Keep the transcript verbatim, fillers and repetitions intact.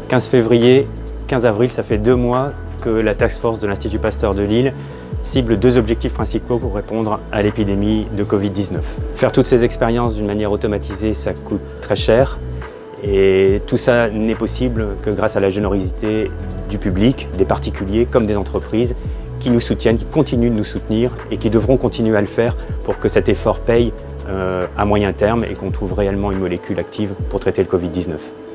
quinze février, quinze avril, ça fait deux mois que la Task Force de l'Institut Pasteur de Lille cible deux objectifs principaux pour répondre à l'épidémie de Covid dix-neuf. Faire toutes ces expériences d'une manière automatisée, ça coûte très cher. Et tout ça n'est possible que grâce à la générosité du public, des particuliers comme des entreprises qui nous soutiennent, qui continuent de nous soutenir et qui devront continuer à le faire pour que cet effort paye euh, à moyen terme et qu'on trouve réellement une molécule active pour traiter le Covid dix-neuf.